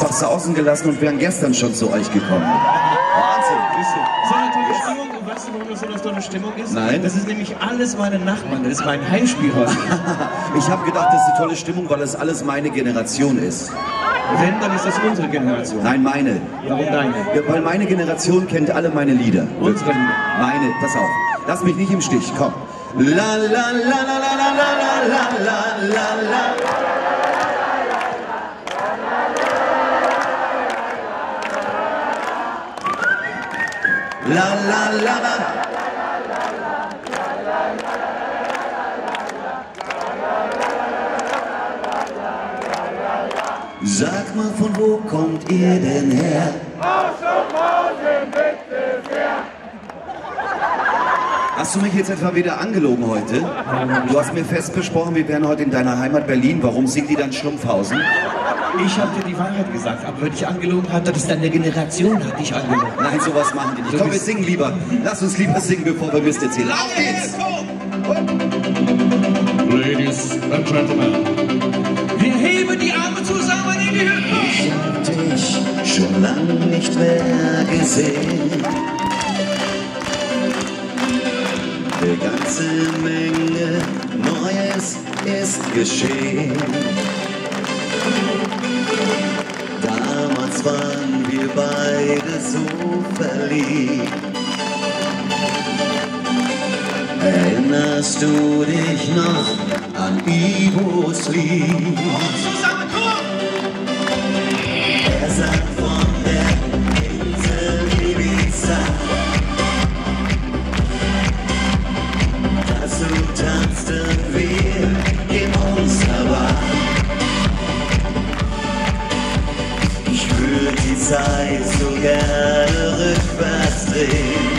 einfach sausen gelassen und wären gestern schon zu euch gekommen. Wahnsinn. So eine tolle Stimmung. Und weißt du, warum das so eine tolle Stimmung ist? Nein. Das ist nämlich alles meine Nachbarn. Das ist mein Heimspiel heute. Ich habe gedacht, das ist eine tolle Stimmung, weil es alles meine Generation ist. Wenn, dann ist das unsere Generation. Nein, meine. Warum deine? Ja, weil meine Generation kennt alle meine Lieder. Unsere Lieder. Meine, pass auf. Lass mich nicht im Stich, komm. La la la la la la la la la la la. La la la la. Sag mal, von wo kommt ihr denn her? Aus dem Hause bitte sehr. Hast du mich jetzt etwa wieder angelogen heute? Du hast mir fest versprochen, wir wären heute in deiner Heimat Berlin. Warum singt die dann Schlumpfhausen? Ich habe dir die Wahrheit gesagt, aber wenn ich angelogen habe, das ist deine Generation, hat dich angelogen. Nein, sowas machen die nicht. Komm, wir singen lieber. Lass uns lieber singen, bevor wir Mist erzählen. Auf geht's! Ladies and Gentlemen, wir heben die Arme zusammen in die Höhe. Ich hab dich schon lange nicht mehr gesehen. Eine ganze Menge Neues ist geschehen. Damals waren wir beide so verliebt. Erinnerst du dich noch an Ivos Lied? Zusammen, Er sang von der Insel Ibiza. Dazu tanzten wir in unserer Bahn. Ich würde die Zeit so gerne rückwärts drehen,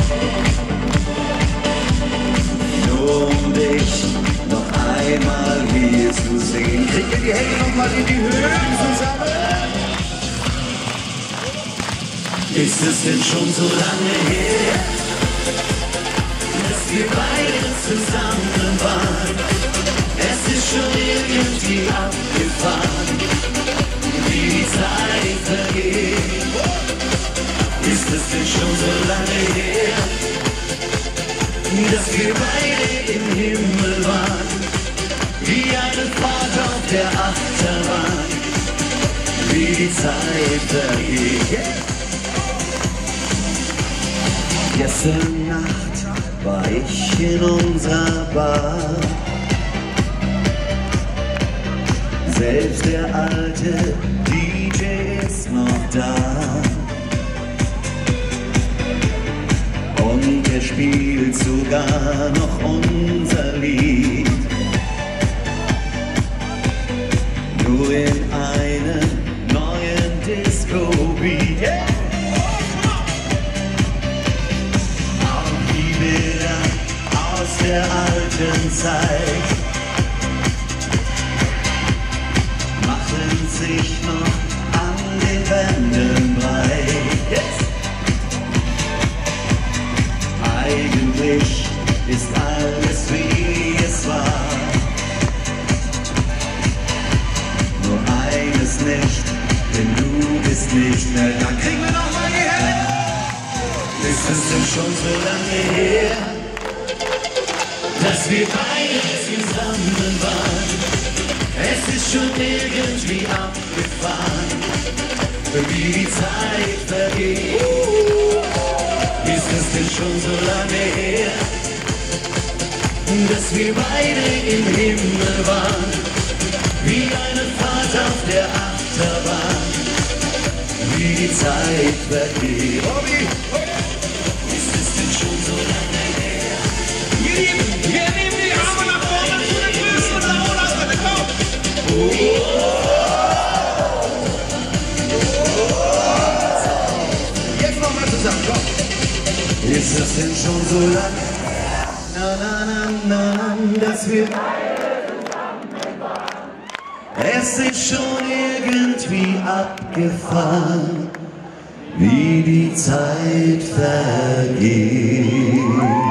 nur um dich noch einmal hier zu sehen. Kriegt ihr die Hände noch mal in die Höhe zusammen? Ist es denn schon so lange her, dass wir beide zusammen waren? Es ist schon irgendwie abgefahren, wie die Zeit vergeht. Ist es denn schon so lange her, dass wir beide im Himmel waren, wie eine Fahrt auf der Achterbahn, wie die Zeit vergeht. Gestern Nacht war ich in unserer Bar. Selbst der alte DJ ist noch da. Und er spielt sogar noch unser Lied. Nur in einem neuen Disco-Beat. Yeah. Auch die Bilder aus der alten Zeit machen sich noch an den Wänden breit. Yes. Eigentlich ist alles wie es war, nur eines nicht, denn du bist nicht mehr da. Kriegen wir noch mal die Hände! Ist es denn schon so lange her, dass wir beide zusammen waren? Es ist schon irgendwie abgefahren, wie die Zeit vergeht. Ist es denn schon so lange her, dass wir beide im Himmel waren, wie eine Fahrt auf der Achterbahn, wie die Zeit vergeht. Ist es denn schon so lange her? Ihr Lieben, wir nehmen die Arme nach vorne zu den Füßen und nach unten. Jetzt noch mal zusammen, komm! Ist es denn schon so lange, na, na, na, na, dass wir es ist schon irgendwie abgefahren, wie die Zeit vergeht.